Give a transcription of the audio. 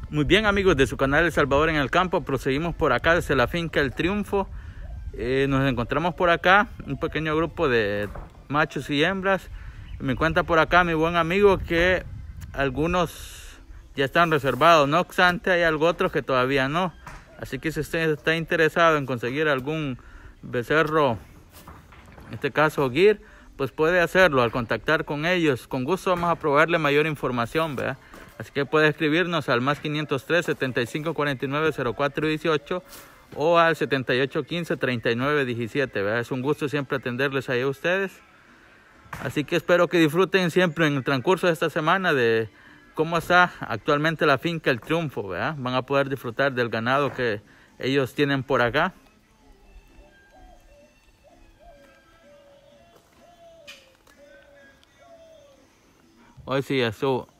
Muy bien, amigos de su canal El Salvador en el Campo, proseguimos por acá desde la finca El Triunfo. Nos encontramos por acá un pequeño grupo de machos y hembras. Me cuenta por acá mi buen amigo que algunos ya están reservados, no obstante hay algo otros que todavía no. Así que si usted está interesado en conseguir algún becerro, en este caso Gir, pues puede hacerlo al contactar con ellos. Con gusto vamos a proveerle mayor información, ¿verdad? Así que puede escribirnos al más 503 75 49 04 18 o al 78 15 39 17, ¿verdad? Es un gusto siempre atenderles ahí a ustedes. Así que espero que disfruten siempre en el transcurso de esta semana de cómo está actualmente la finca El Triunfo, ¿verdad? Van a poder disfrutar del ganado que ellos tienen por acá. Hoy sí, eso